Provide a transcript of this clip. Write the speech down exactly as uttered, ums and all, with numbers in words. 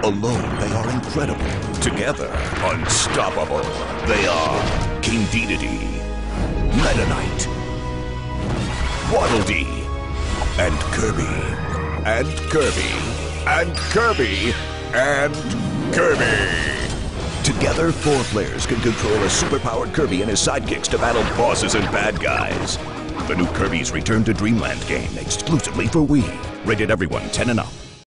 Alone, they are incredible. Together, unstoppable. They are King Dedede, Meta Knight, Waddle Dee, and Kirby. And Kirby. And Kirby. And Kirby. Together, four players can control a superpowered Kirby and his sidekicks to battle bosses and bad guys. The new Kirby's Return to Dreamland game, exclusively for Wii. Rated everyone ten and up.